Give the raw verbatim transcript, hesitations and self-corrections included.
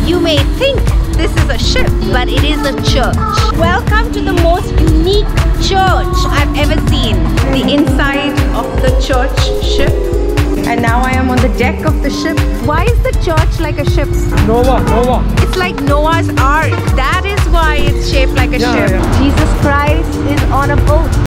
You may think this is a ship, but it is a church. Welcome to the most unique church I've ever seen. The inside of the church ship. And now I am on the deck of the ship. Why is the church like a ship? Noah, Noah. It's like Noah's Ark. That is why it's shaped like a Yeah, ship. yeah. Jesus Christ is on a boat.